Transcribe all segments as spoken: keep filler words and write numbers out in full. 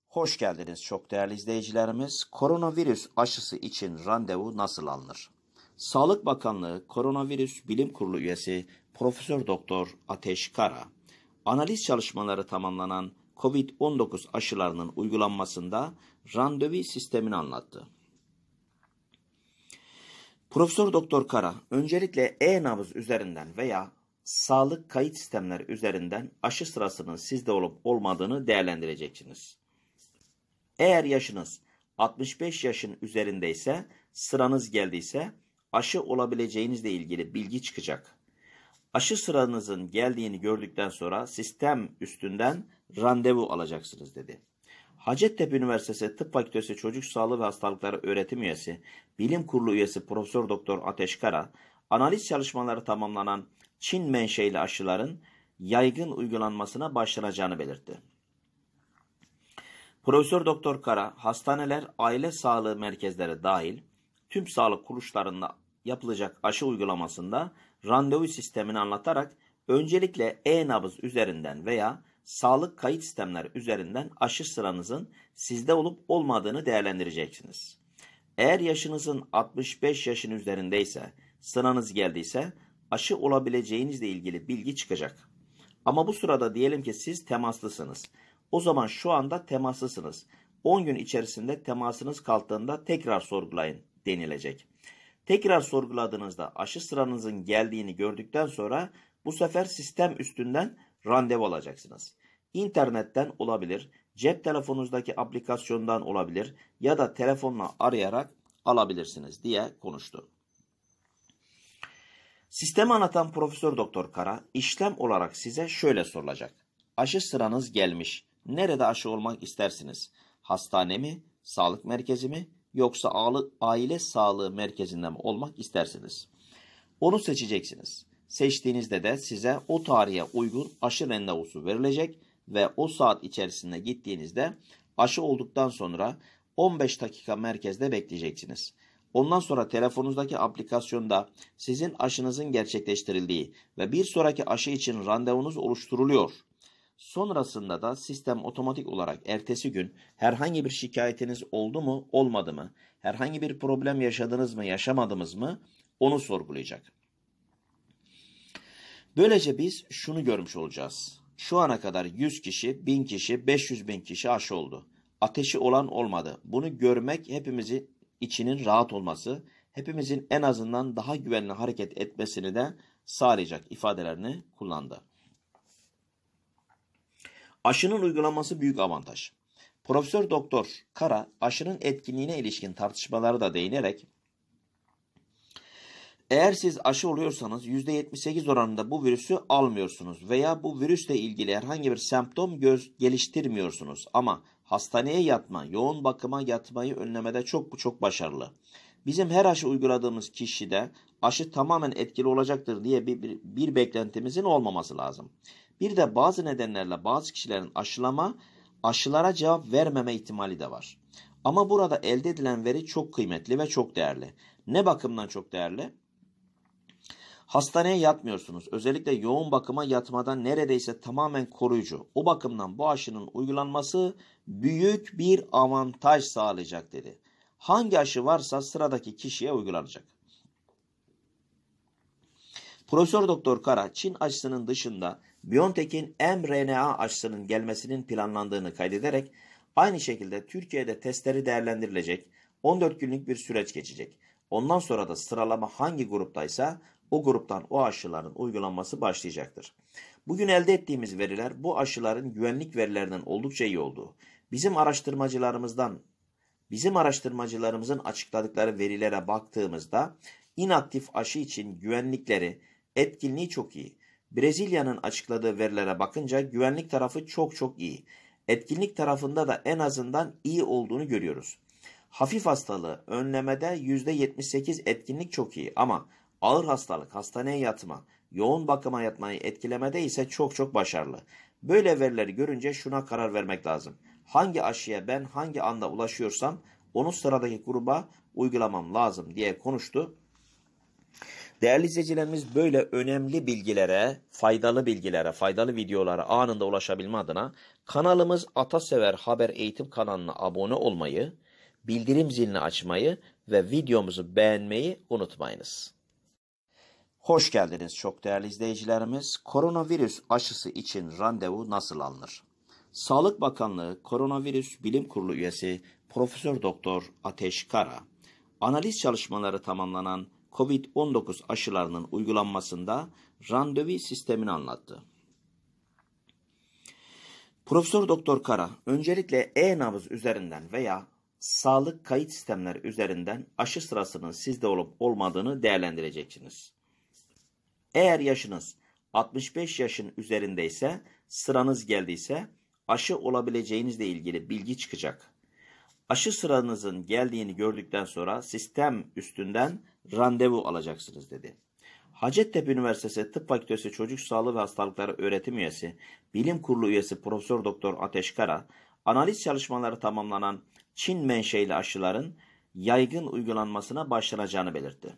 Hoş geldiniz çok değerli izleyicilerimiz. Koronavirüs aşısı için randevu nasıl alınır? Sağlık Bakanlığı Koronavirüs Bilim Kurulu üyesi Profesör Doktor Ateş Kara, analiz çalışmaları tamamlanan kovid on dokuz aşılarının uygulanmasında randevu sistemini anlattı. Profesör Doktor Kara, öncelikle e-nabız üzerinden veya sağlık kayıt sistemleri üzerinden aşı sırasının sizde olup olmadığını değerlendireceksiniz. Eğer yaşınız altmış beş yaşın üzerindeyse, sıranız geldiyse aşı olabileceğinizle ilgili bilgi çıkacak. Aşı sıranızın geldiğini gördükten sonra sistem üstünden randevu alacaksınız dedi. Hacettepe Üniversitesi Tıp Fakültesi Çocuk Sağlığı ve Hastalıkları Öğretim Üyesi, Bilim Kurulu Üyesi Profesör Doktor Ateş Kara, analiz çalışmaları tamamlanan Çin menşeli aşıların yaygın uygulanmasına başlanacağını belirtti. Profesör Doktor Kara, hastaneler, aile sağlığı merkezleri dahil tüm sağlık kuruluşlarında yapılacak aşı uygulamasında randevu sistemini anlatarak öncelikle e-nabız üzerinden veya sağlık kayıt sistemleri üzerinden aşı sıranızın sizde olup olmadığını değerlendireceksiniz. Eğer yaşınızın altmış beş yaşın üzerindeyse, sıranız geldiyse aşı olabileceğinizle ilgili bilgi çıkacak. Ama bu sırada diyelim ki siz temaslısınız. O zaman şu anda temaslısınız. on gün içerisinde temasınız kalktığında tekrar sorgulayın denilecek. Tekrar sorguladığınızda aşı sıranızın geldiğini gördükten sonra bu sefer sistem üstünden randevu alacaksınız. İnternetten olabilir, cep telefonunuzdaki aplikasyondan olabilir ya da telefonla arayarak alabilirsiniz diye konuştu. Sistemi anlatan Profesör Doktor Kara, işlem olarak size şöyle sorulacak. Aşı sıranız gelmiş. Nerede aşı olmak istersiniz? Hastane mi, sağlık merkezi mi, yoksa aile sağlığı merkezinde mi olmak istersiniz? Onu seçeceksiniz. Seçtiğinizde de size o tarihe uygun aşı randevusu verilecek ve o saat içerisinde gittiğinizde aşı olduktan sonra on beş dakika merkezde bekleyeceksiniz. Ondan sonra telefonunuzdaki aplikasyonda sizin aşınızın gerçekleştirildiği ve bir sonraki aşı için randevunuz oluşturuluyor. Sonrasında da sistem otomatik olarak ertesi gün herhangi bir şikayetiniz oldu mu, olmadı mı, herhangi bir problem yaşadınız mı, yaşamadınız mı onu sorgulayacak. Böylece biz şunu görmüş olacağız. Şu ana kadar yüz kişi, bin kişi, beş yüz bin kişi aşı oldu. Ateşi olan olmadı. Bunu görmek hepimizin içinin rahat olması, hepimizin en azından daha güvenli hareket etmesini de sağlayacak ifadelerini kullandı. Aşının uygulanması büyük avantaj. Profesör Doktor Kara, aşının etkinliğine ilişkin tartışmalara da değinerek, eğer siz aşı oluyorsanız yüzde yetmiş sekiz oranında bu virüsü almıyorsunuz veya bu virüsle ilgili herhangi bir semptom göz geliştirmiyorsunuz ama hastaneye yatma, yoğun bakıma yatmayı önlemede çok çok başarılı. Bizim her aşı uyguladığımız kişide aşı tamamen etkili olacaktır diye bir, bir, bir beklentimizin olmaması lazım. Bir de bazı nedenlerle bazı kişilerin aşılama, aşılara cevap vermeme ihtimali de var. Ama burada elde edilen veri çok kıymetli ve çok değerli. Ne bakımdan çok değerli? Hastaneye yatmıyorsunuz. Özellikle yoğun bakıma yatmadan neredeyse tamamen koruyucu. O bakımdan bu aşının uygulanması büyük bir avantaj sağlayacak dedi. Hangi aşı varsa sıradaki kişiye uygulanacak. Profesör Doktor Kara, Çin aşısının dışında BioNTech'in mRNA aşısının gelmesinin planlandığını kaydederek aynı şekilde Türkiye'de testleri değerlendirilecek, on dört günlük bir süreç geçecek. Ondan sonra da sıralama hangi gruptaysa o gruptan o aşıların uygulanması başlayacaktır. Bugün elde ettiğimiz veriler bu aşıların güvenlik verilerinden oldukça iyi olduğu. Bizim araştırmacılarımızdan, bizim araştırmacılarımızın açıkladıkları verilere baktığımızda inaktif aşı için güvenlikleri, etkinliği çok iyi. Brezilya'nın açıkladığı verilere bakınca güvenlik tarafı çok çok iyi. Etkinlik tarafında da en azından iyi olduğunu görüyoruz. Hafif hastalığı önlemede yüzde yetmiş sekiz etkinlik çok iyi ama ağır hastalık, hastaneye yatma, yoğun bakıma yatmayı etkilemede ise çok çok başarılı. Böyle verileri görünce şuna karar vermek lazım. Hangi aşıya ben hangi anda ulaşıyorsam onu sıradaki gruba uygulamam lazım diye konuştu. Değerli izleyicilerimiz, böyle önemli bilgilere, faydalı bilgilere, faydalı videolara anında ulaşabilme adına kanalımız Atasever Haber Eğitim kanalına abone olmayı, bildirim zilini açmayı ve videomuzu beğenmeyi unutmayınız. Hoş geldiniz çok değerli izleyicilerimiz. Koronavirüs aşısı için randevu nasıl alınır? Sağlık Bakanlığı Koronavirüs Bilim Kurulu üyesi Profesör Doktor Ateş Kara, analiz çalışmaları tamamlanan kovid on dokuz aşılarının uygulanmasında randevu sistemini anlattı. Profesör Doktor Kara, öncelikle e-nabız üzerinden veya sağlık kayıt sistemleri üzerinden aşı sırasının sizde olup olmadığını değerlendireceksiniz. Eğer yaşınız altmış beş yaşın üzerindeyse, sıranız geldiyse aşı olabileceğinizle ilgili bilgi çıkacak. Aşı sıranızın geldiğini gördükten sonra sistem üstünden randevu alacaksınız dedi. Hacettepe Üniversitesi Tıp Fakültesi Çocuk Sağlığı ve Hastalıkları Öğretim Üyesi, Bilim Kurulu Üyesi Profesör Doktor Ateş Kara, analiz çalışmaları tamamlanan Çin menşeli aşıların yaygın uygulanmasına başlanacağını belirtti.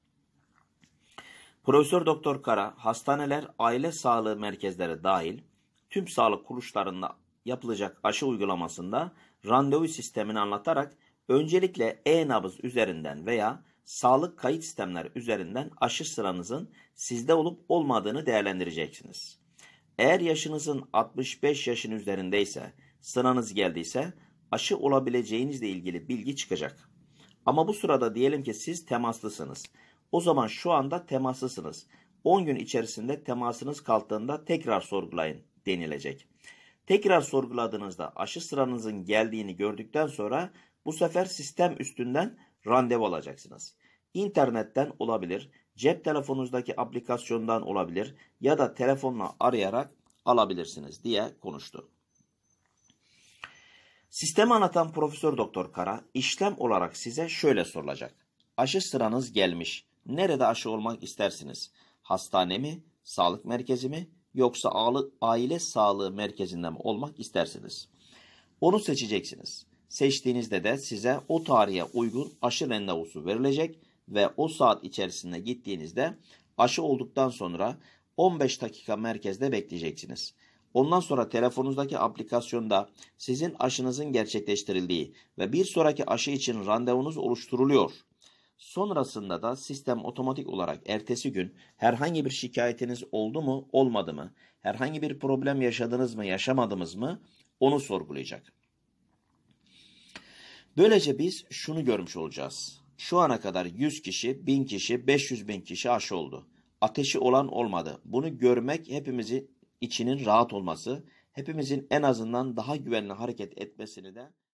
Profesör Doktor Kara, hastaneler, aile sağlığı merkezleri dahil tüm sağlık kuruluşlarında yapılacak aşı uygulamasında randevu sistemini anlatarak öncelikle e-nabız üzerinden veya sağlık kayıt sistemleri üzerinden aşı sıranızın sizde olup olmadığını değerlendireceksiniz. Eğer yaşınızın altmış beş yaşın üzerindeyse, sıranız geldiyse aşı olabileceğinizle ilgili bilgi çıkacak. Ama bu sırada diyelim ki siz temaslısınız. O zaman şu anda temaslısınız. on gün içerisinde temasınız kalktığında tekrar sorgulayın denilecek. Tekrar sorguladığınızda aşı sıranızın geldiğini gördükten sonra bu sefer sistem üstünden randevu alacaksınız. İnternetten olabilir, cep telefonunuzdaki aplikasyondan olabilir ya da telefonla arayarak alabilirsiniz diye konuştu. Sistemi anlatan Profesör Doktor Kara, işlem olarak size şöyle sorulacak. Aşı sıranız gelmiş. Nerede aşı olmak istersiniz? Hastane mi, sağlık merkezi mi, yoksa aile sağlığı merkezinde mi olmak istersiniz? Onu seçeceksiniz. Seçtiğinizde de size o tarihe uygun aşı randevusu verilecek ve o saat içerisinde gittiğinizde aşı olduktan sonra on beş dakika merkezde bekleyeceksiniz. Ondan sonra telefonunuzdaki aplikasyonda sizin aşınızın gerçekleştirildiği ve bir sonraki aşı için randevunuz oluşturuluyor. Sonrasında da sistem otomatik olarak ertesi gün herhangi bir şikayetiniz oldu mu, olmadı mı, herhangi bir problem yaşadınız mı, yaşamadınız mı onu sorgulayacak. Böylece biz şunu görmüş olacağız. Şu ana kadar yüz kişi, bin kişi, beş yüz bin kişi aşı oldu. Ateşi olan olmadı. Bunu görmek hepimizin içinin rahat olması, hepimizin en azından daha güvenli hareket etmesini de